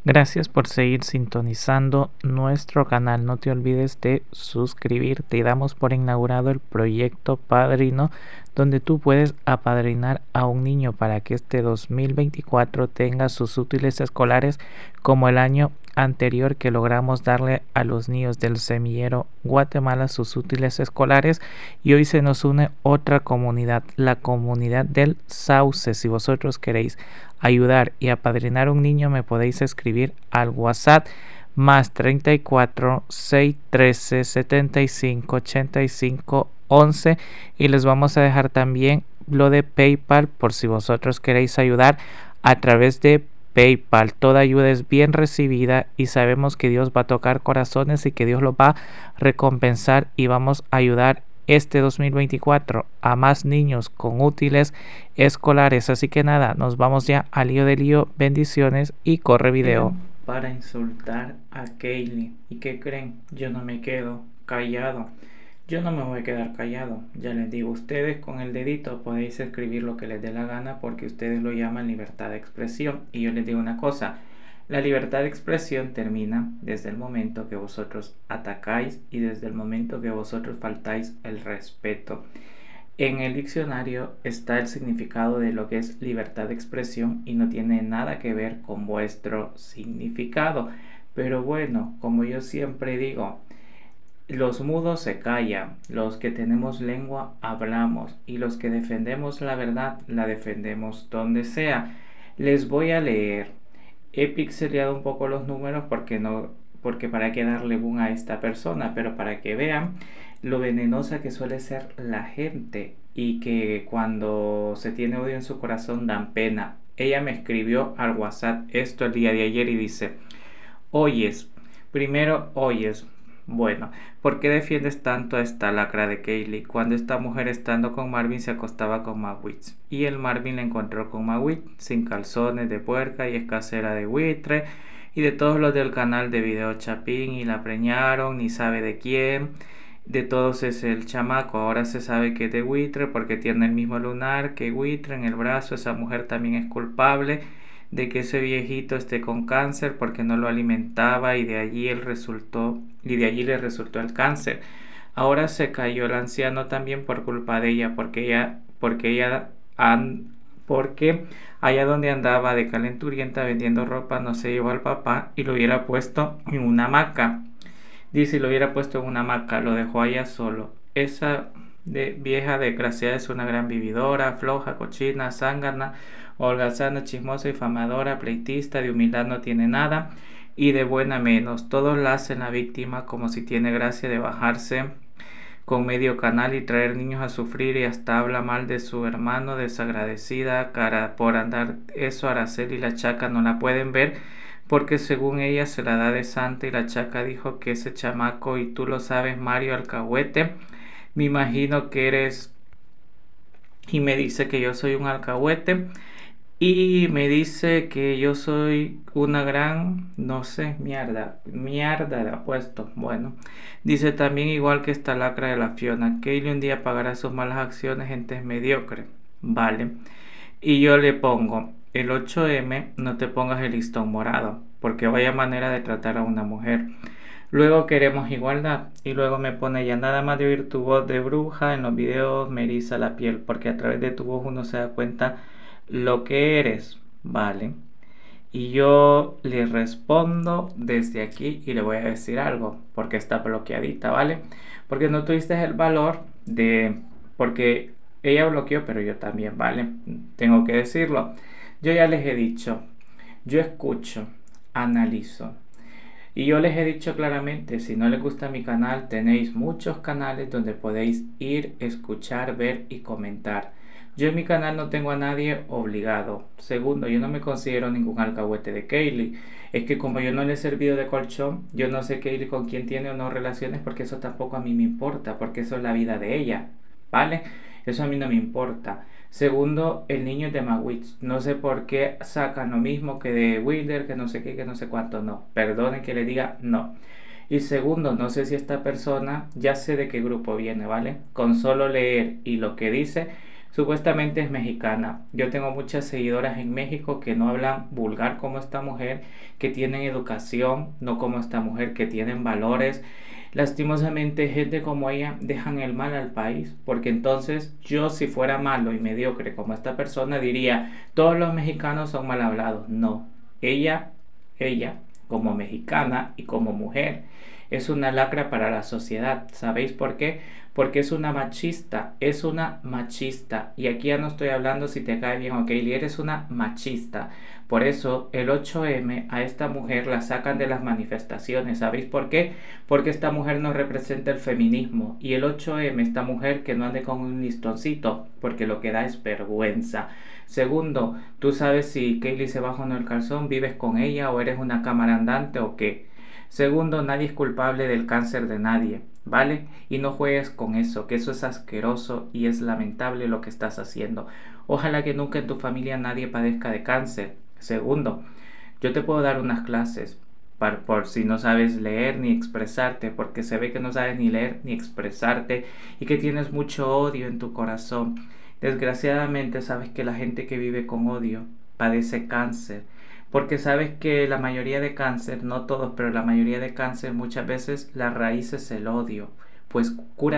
Gracias por seguir sintonizando nuestro canal. No te olvides de suscribirte y damos por inaugurado el proyecto Padrino, donde tú puedes apadrinar a un niño para que este 2024 tenga sus útiles escolares como el año anterior, que logramos darle a los niños del Semillero Guatemala sus útiles escolares. Y hoy se nos une otra comunidad, la comunidad del Sauce. Si vosotros queréis ayudar y apadrinar un niño, me podéis escribir al WhatsApp más 34 613 75 85 11 y les vamos a dejar también lo de PayPal por si vosotros queréis ayudar a través de PayPal. Toda ayuda es bien recibida y sabemos que Dios va a tocar corazones y que Dios los va a recompensar, y vamos a ayudar este 2024 a más niños con útiles escolares. Así que nada, nos vamos ya al lío de lío. Bendiciones y corre video. Para insultar a Kaylee. ¿Y qué creen? Yo no me quedo callado. Yo no me voy a quedar callado. Ya les digo, ustedes con el dedito podéis escribir lo que les dé la gana porque ustedes lo llaman libertad de expresión. Y yo les digo una cosa. La libertad de expresión termina desde el momento que vosotros atacáis y desde el momento que vosotros faltáis el respeto. En el diccionario está el significado de lo que es libertad de expresión y no tiene nada que ver con vuestro significado. Pero bueno, como yo siempre digo, los mudos se callan, los que tenemos lengua hablamos y los que defendemos la verdad la defendemos donde sea. Les voy a leer. He pixeleado un poco los números porque para qué darle boom a esta persona, pero para que vean lo venenosa que suele ser la gente y que cuando se tiene odio en su corazón dan pena. Ella me escribió al WhatsApp esto el día de ayer y dice: oyes, primero oyes. Bueno, ¿por qué defiendes tanto a esta lacra de Kaylee cuando esta mujer estando con Marvin se acostaba con Magwitch? Y el Marvin la encontró con Magwitch sin calzones de puerca y es casera de buitre y de todos los del canal de Video Chapín, y la preñaron, ni sabe de quién. De todos es el chamaco. Ahora se sabe que es de buitre porque tiene el mismo lunar que buitre en el brazo. Esa mujer también es culpable de que ese viejito esté con cáncer porque no lo alimentaba y de allí le resultó el cáncer. Ahora se cayó el anciano también por culpa de ella, porque allá donde andaba de calenturienta vendiendo ropa no se llevó al papá y lo hubiera puesto en una hamaca. Dice, lo hubiera puesto en una hamaca, lo dejó allá solo. Esa vieja desgraciada es una gran vividora, floja, cochina, zángana, holgazana, chismosa, difamadora, pleitista, de humildad no tiene nada y de buena menos. Todos la hacen la víctima, como si tiene gracia de bajarse con medio canal y traer niños a sufrir, y hasta habla mal de su hermano. Desagradecida, cara por andar eso. Araceli y la Chaca no la pueden ver porque según ella se la da de santa, y la Chaca dijo que ese chamaco, y tú lo sabes, Mario Alcahuete, me imagino que eres, y me dice que yo soy un alcahuete y me dice que yo soy una gran, no sé, mierda de apuesto. Bueno, dice también, igual que esta lacra de la Fiona, Kaylee un día pagará sus malas acciones, gente es mediocre. Vale, y yo le pongo el 8M, no te pongas el listón morado porque vaya manera de tratar a una mujer. Luego queremos igualdad, y luego me pone: ya nada más de oír tu voz de bruja en los videos me eriza la piel porque a través de tu voz uno se da cuenta lo que eres. Vale, y yo le respondo desde aquí y le voy a decir algo porque está bloqueadita, ¿vale? Porque no tuviste el valor porque ella bloqueó, pero yo también, ¿vale? Tengo que decirlo. Yo ya les he dicho, yo escucho, analizo. Y yo les he dicho claramente, si no les gusta mi canal, tenéis muchos canales donde podéis ir, escuchar, ver y comentar. Yo en mi canal no tengo a nadie obligado. Segundo, yo no me considero ningún alcahuete de Kaylee. Es que como yo no le he servido de colchón, yo no sé Kaylee con quién tiene o no relaciones, porque eso tampoco a mí me importa, porque eso es la vida de ella, ¿vale? Eso a mí no me importa. Segundo, el niño es de Magwitch. No sé por qué sacan lo mismo que de Wilder, que no sé qué, que no sé cuánto. No, perdonen que le diga no. Y segundo, no sé si esta persona, ya sé de qué grupo viene, ¿vale? Con solo leer y lo que dice, Supuestamente es mexicana. Yo tengo muchas seguidoras en México que no hablan vulgar como esta mujer, que tienen educación, no como esta mujer, que tienen valores. Lastimosamente, gente como ella dejan el mal al país, porque entonces yo, si fuera malo y mediocre como esta persona, diría, todos los mexicanos son mal hablados. No, ella, como mexicana y como mujer, es una lacra para la sociedad. ¿Sabéis por qué? Porque es una machista. Y aquí ya no estoy hablando si te cae bien o Kaylee, eres una machista. Por eso el 8M a esta mujer la sacan de las manifestaciones. ¿Sabéis por qué? Porque esta mujer no representa el feminismo. Y el 8M, esta mujer que no ande con un listoncito, porque lo que da es vergüenza. Segundo, tú sabes si Kaylee se baja o no el calzón, vives con ella o eres una cámara andante o qué. Segundo, nadie es culpable del cáncer de nadie, ¿vale? Y no juegues con eso, que eso es asqueroso y es lamentable lo que estás haciendo. Ojalá que nunca en tu familia nadie padezca de cáncer. Segundo, yo te puedo dar unas clases por si no sabes leer ni expresarte, porque se ve que no sabes ni leer ni expresarte y que tienes mucho odio en tu corazón. Desgraciadamente sabes que la gente que vive con odio padece cáncer, porque sabes que la mayoría de cáncer, no todos, pero la mayoría de cáncer muchas veces la raíz es el odio. Pues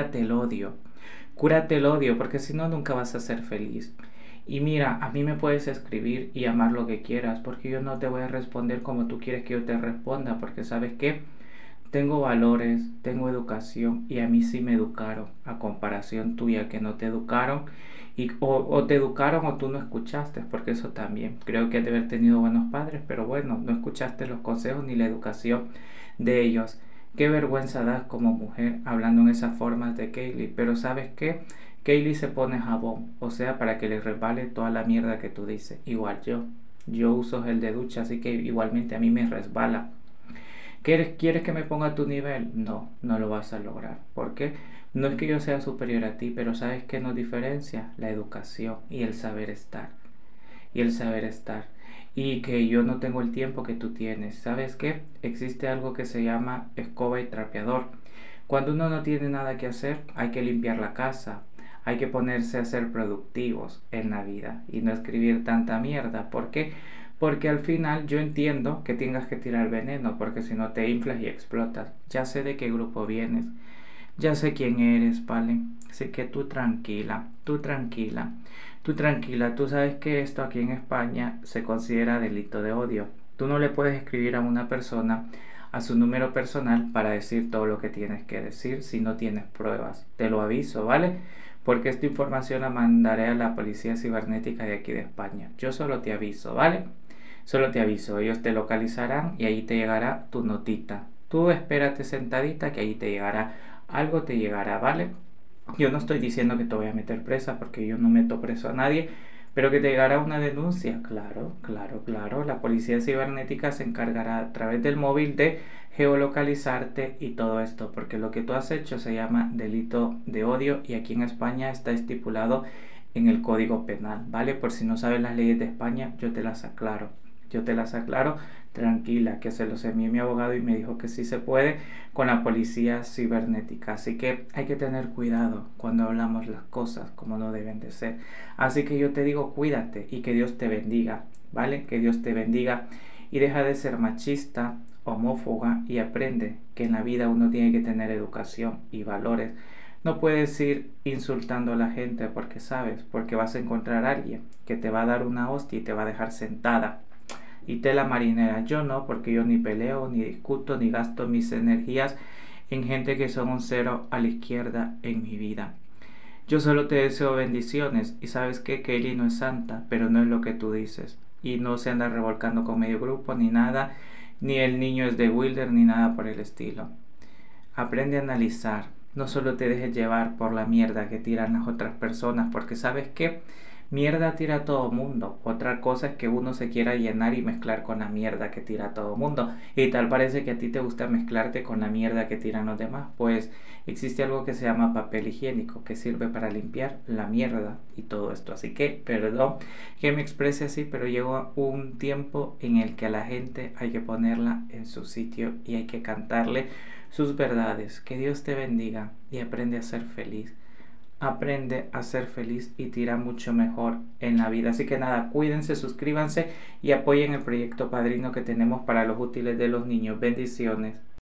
cúrate el odio, porque si no nunca vas a ser feliz. Y mira, a mí me puedes escribir y amar lo que quieras, porque yo no te voy a responder como tú quieres que yo te responda, porque sabes que tengo valores, tengo educación y a mí sí me educaron, a comparación tuya que no te educaron o te educaron o tú no escuchaste, porque eso también. Creo que has de haber tenido buenos padres, pero bueno, no escuchaste los consejos ni la educación de ellos. Qué vergüenza das como mujer hablando en esas formas de Kaylee, pero ¿sabes qué? Kaylee se pone jabón, o sea, para que le resbale toda la mierda que tú dices. Igual yo uso gel de ducha, así que igualmente a mí me resbala. ¿Quieres que me ponga a tu nivel? No, no lo vas a lograr. ¿Por qué? No es que yo sea superior a ti, pero ¿sabes qué nos diferencia? La educación y el saber estar. Y el saber estar. Y que yo no tengo el tiempo que tú tienes. ¿Sabes qué? Existe algo que se llama escoba y trapeador. Cuando uno no tiene nada que hacer, hay que limpiar la casa. Hay que ponerse a ser productivos en la vida y no escribir tanta mierda. ¿Por qué? Porque al final yo entiendo que tengas que tirar veneno, porque si no te inflas y explotas. Ya sé de qué grupo vienes, ya sé quién eres, ¿vale? Así que tú tranquila, tú tranquila, tú tranquila. Tú sabes que esto aquí en España se considera delito de odio. Tú no le puedes escribir a una persona a su número personal para decir todo lo que tienes que decir si no tienes pruebas. Te lo aviso, ¿vale? Porque esta información la mandaré a la policía cibernética de aquí de España. Yo solo te aviso, ¿vale? Solo te aviso, ellos te localizarán y ahí te llegará tu notita. Tú espérate sentadita que ahí te llegará, algo te llegará, ¿vale? Yo no estoy diciendo que te voy a meter presa porque yo no meto preso a nadie, pero que te llegará una denuncia. Claro, claro, claro. La policía cibernética se encargará a través del móvil de geolocalizarte y todo esto, porque lo que tú has hecho se llama delito de odio y aquí en España está estipulado en el Código Penal, ¿vale? Por si no sabes las leyes de España, yo te las aclaro. Yo te las aclaro, tranquila, que se los envié mi abogado y me dijo que sí se puede con la policía cibernética. Así que hay que tener cuidado cuando hablamos las cosas como no deben de ser. Así que yo te digo, cuídate y que Dios te bendiga, ¿vale? Que Dios te bendiga y deja de ser machista, homófoba y aprende que en la vida uno tiene que tener educación y valores. No puedes ir insultando a la gente porque sabes, porque vas a encontrar a alguien que te va a dar una hostia y te va a dejar sentada y tela marinera. Yo no, porque yo ni peleo, ni discuto, ni gasto mis energías en gente que son un cero a la izquierda en mi vida. Yo solo te deseo bendiciones y sabes que Kaylee no es santa, pero no es lo que tú dices. Y no se anda revolcando con medio grupo ni nada, ni el niño es de Wilder ni nada por el estilo. Aprende a analizar, no solo te dejes llevar por la mierda que tiran las otras personas, porque sabes que mierda tira todo mundo. Otra cosa es que uno se quiera llenar y mezclar con la mierda que tira todo mundo. Y tal parece que a ti te gusta mezclarte con la mierda que tiran los demás. Pues existe algo que se llama papel higiénico, que sirve para limpiar la mierda y todo esto. Así que, perdón que me exprese así, pero llegó un tiempo en el que a la gente hay que ponerla en su sitio y hay que cantarle sus verdades. Que Dios te bendiga y aprende a ser feliz. aprende a ser feliz y te irá mucho mejor en la vida. Así que nada, cuídense, suscríbanse y apoyen el proyecto Padrino que tenemos para los útiles de los niños. Bendiciones.